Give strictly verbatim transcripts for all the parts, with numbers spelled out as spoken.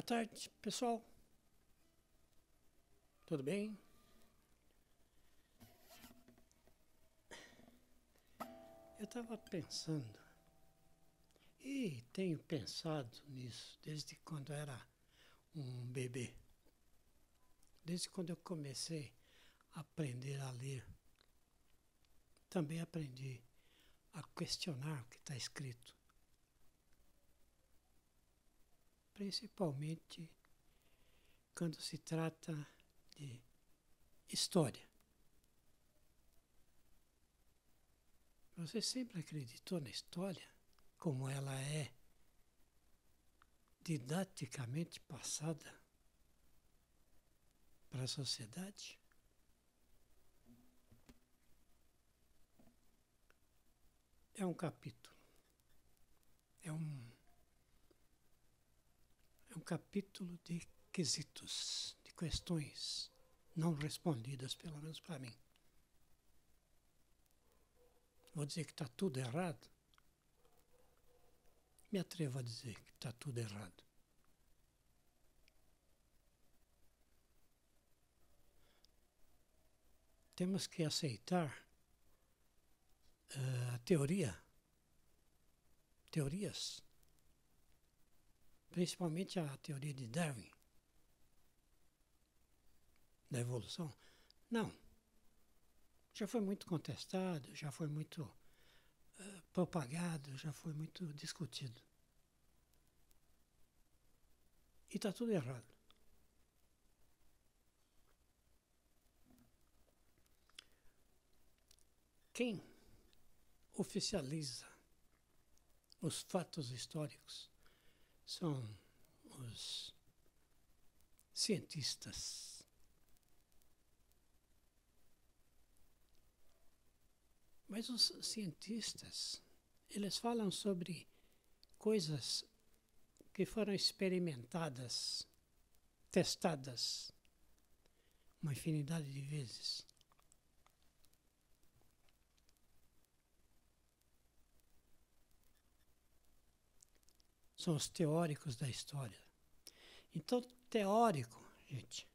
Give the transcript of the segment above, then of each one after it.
tarde, pessoal. Tudo bem? Eu estava pensando, e tenho pensado nisso desde quando era um bebê. Desde quando eu comecei a aprender a ler. Também aprendi a questionar o que está escrito. Principalmente quando se trata de história. Você sempre acreditou na história como ela é didaticamente passada para a sociedade? É um capítulo. É um, é um capítulo de quesitos, de questões não respondidas, pelo menos para mim. Vou dizer que está tudo errado? Me atrevo a dizer que está tudo errado. Temos que aceitar uh, a teoria, teorias, principalmente a teoria de Darwin, da evolução. Não. Já foi muito contestado, já foi muito uh, propagado, já foi muito discutido. E está tudo errado. Quem oficializa os fatos históricos são os cientistas. Mas os cientistas, eles falam sobre coisas que foram experimentadas, testadas uma infinidade de vezes. São os teóricos da história. Então, teórico, gente,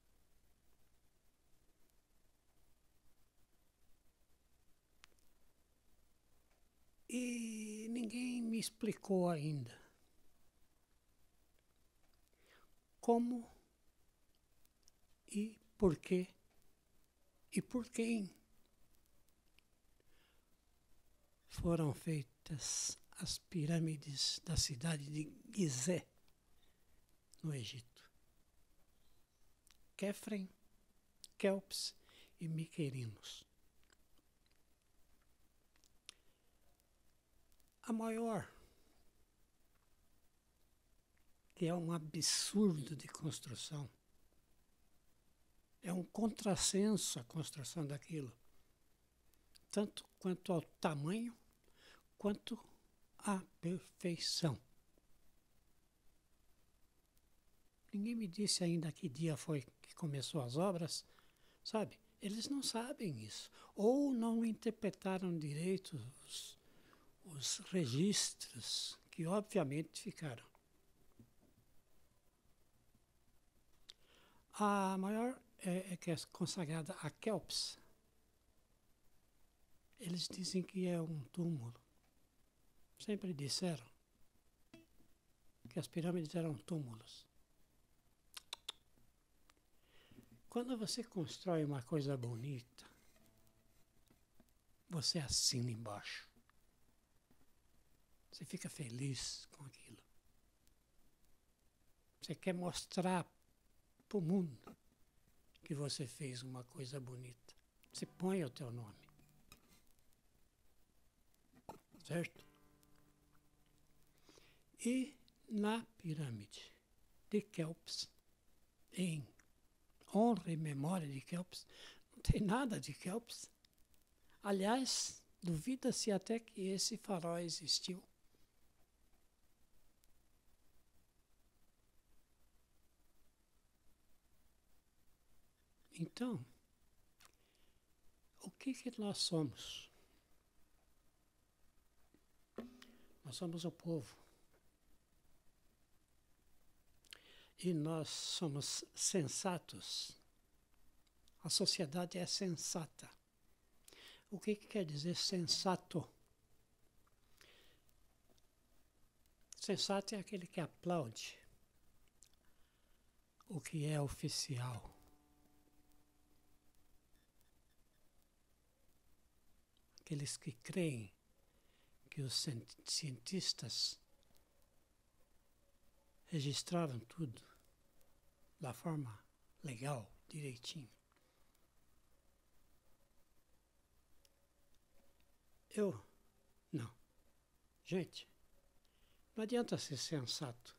e ninguém me explicou ainda como e por quê e por quem foram feitas as pirâmides da cidade de Gizé, no Egito. Quefren, Quéops e Miquerinos. A maior, que é um absurdo de construção, é um contrassenso a construção daquilo, tanto quanto ao tamanho, quanto à perfeição. Ninguém me disse ainda que dia foi que começou as obras, sabe? Eles não sabem isso. Ou não interpretaram direito os, os registros, que obviamente ficaram. A maior é, é que é consagrada a Quéops. Eles dizem que é um túmulo. Sempre disseram que as pirâmides eram túmulos. Quando você constrói uma coisa bonita, você assina embaixo. Você fica feliz com aquilo. Você quer mostrar para o mundo que você fez uma coisa bonita. Você põe o teu nome. Certo? E na pirâmide de Quéops, em honra e memória de Quéops, não tem nada de Quéops. Aliás, duvida-se até que esse faraó existiu. Então, o que que nós somos? Nós somos o povo. e nós somos sensatos. A sociedade é sensata. O que, que quer dizer sensato? Sensato é aquele que aplaude o que é oficial. Aqueles que creem que os cientistas registraram tudo da forma legal, direitinho. Eu, não. Gente, não adianta ser sensato.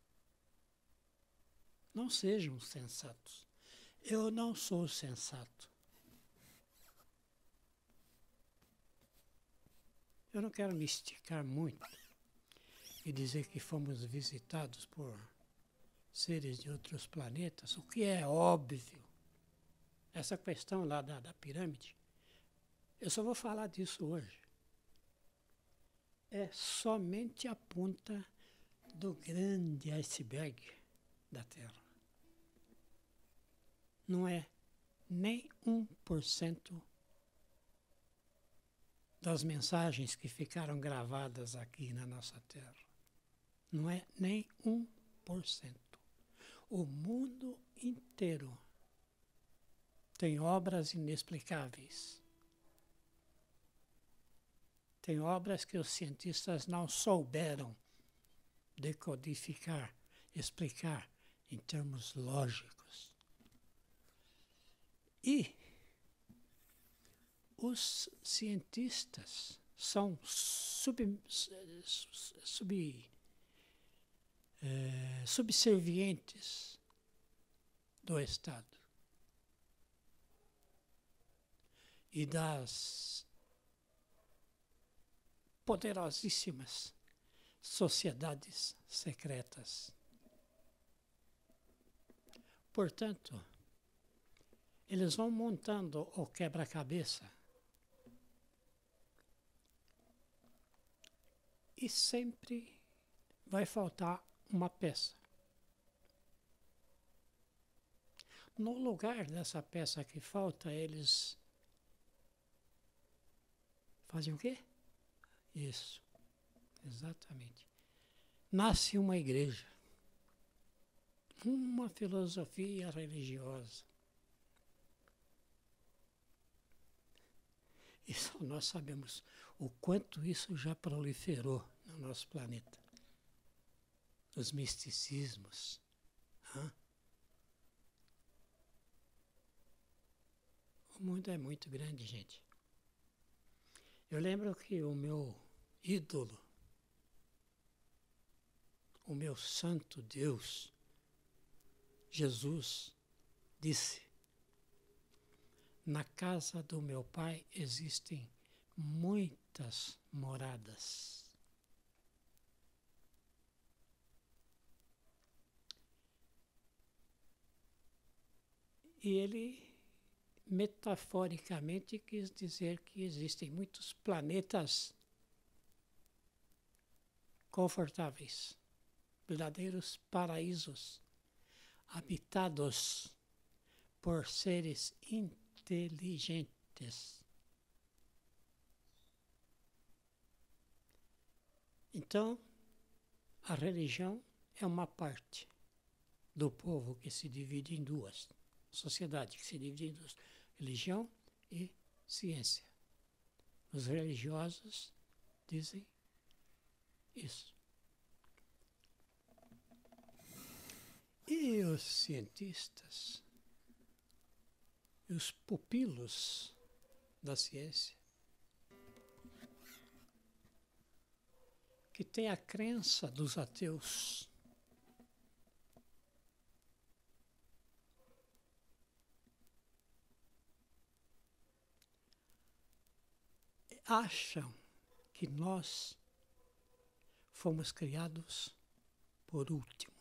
Não sejam sensatos. Eu não sou sensato. Eu não quero me esticar muito e dizer que fomos visitados por seres de outros planetas, o que é óbvio. Essa questão lá da, da pirâmide, eu só vou falar disso hoje. É somente a ponta do grande iceberg da Terra. Não é nem um por cento das mensagens que ficaram gravadas aqui na nossa Terra. Não é nem um por cento. O mundo inteiro tem obras inexplicáveis. Tem obras que os cientistas não souberam decodificar, explicar em termos lógicos. E os cientistas são sub, sub, é, subservientes do Estado e das poderosíssimas sociedades secretas. Portanto, eles vão montando o quebra-cabeça e sempre vai faltar uma peça. No lugar dessa peça que falta, eles fazem o quê? Isso, exatamente. Nasce uma igreja, uma filosofia religiosa. E só nós sabemos o quanto isso já proliferou no nosso planeta. Os misticismos. Hã? O mundo é muito grande, gente. Eu lembro que o meu ídolo, o meu santo Deus, Jesus, disse: na casa do meu pai existem muitas moradas. E ele, metaforicamente, quis dizer que existem muitos planetas confortáveis, verdadeiros paraísos, habitados por seres inteligentes. Então, a religião é uma parte do povo que se divide em duas. Sociedade que se divide em duas. Religião e ciência. Os religiosos dizem isso. E os cientistas, e os pupilos da ciência, que têm a crença dos ateus, acham que nós fomos criados por último.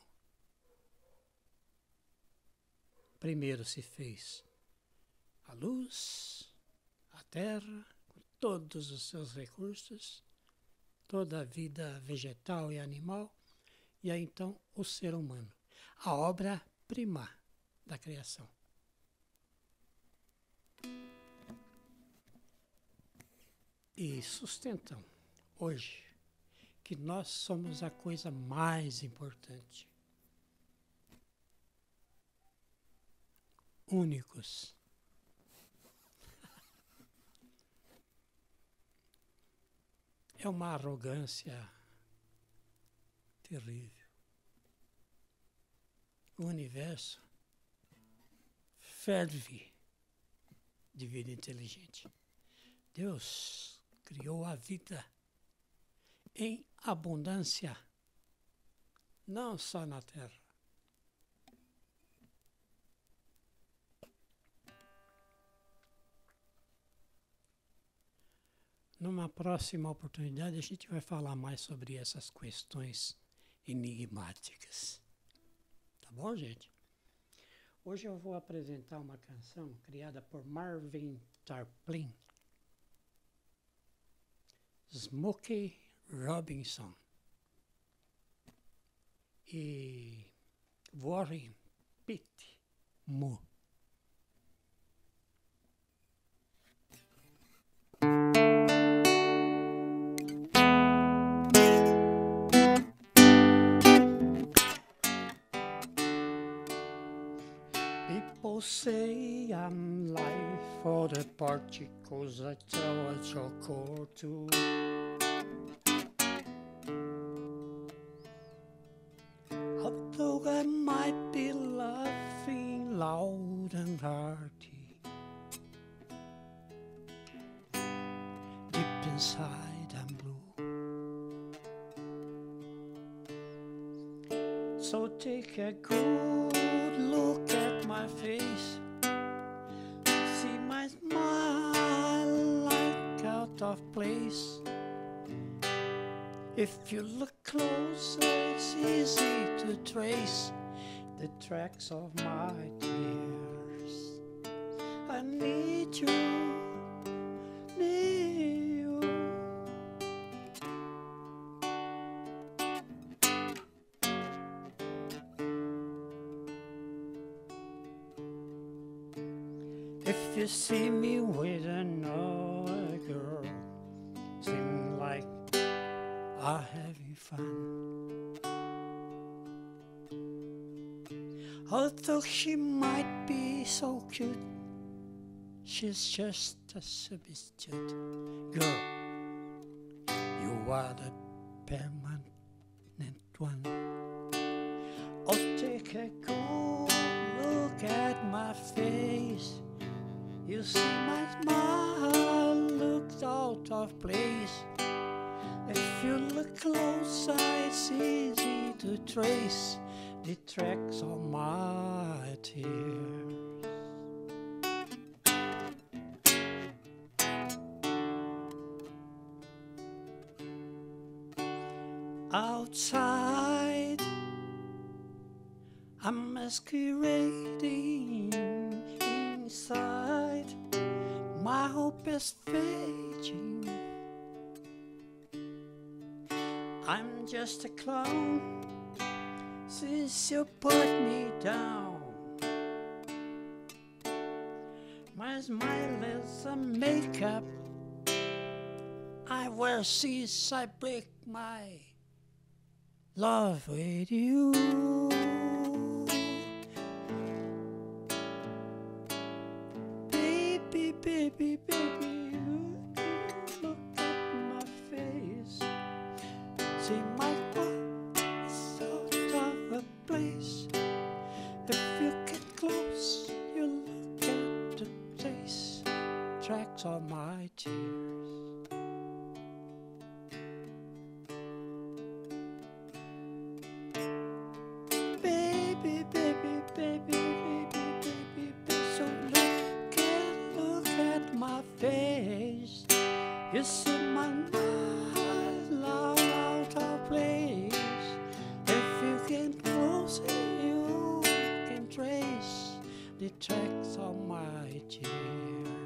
Primeiro se fez a luz, a terra, com todos os seus recursos, toda a vida vegetal e animal, e aí então o ser humano. a obra-prima da criação. E sustentam hoje que nós somos a coisa mais importante. Únicos. É uma arrogância terrível. O universo ferve de vida inteligente. Deus criou a vida em abundância, não só na Terra. Numa próxima oportunidade, a gente vai falar mais sobre essas questões enigmáticas. Tá bom, gente? Hoje eu vou apresentar uma canção criada por Marvin Tarplin, Smokey Robinson e Warren Pitt Moore. People say I'm life for the particles I tell a joke or two. Although I might be laughing loud and hearty, deep inside I'm blue. So take a good look at my face, see my smile like out of place. If you look closer, it's easy to trace the tracks of my tears. I need you, need you. If you see me with another girl, seem like I'm having fun. Although she might be so cute, she's just a substitute. Girl, you are the permanent one. Oh, take a good look at my face. You see my smile looks out of place. If you look closer, it's easy to trace the tracks of my tears. Outside, I'm masquerading. Inside, my hope is fading. I'm just a clown since you put me down. My smile is a makeup I wear since I break my love with you. Baby, baby, baby, you look at my face. See my heart is out of a place. If you get close, you look at the place, tracks of my tears. Baby, baby, baby, baby, baby, baby, so look at, look at my face. You see my mind out of place. If you get close, you can trace the tracks of my tears.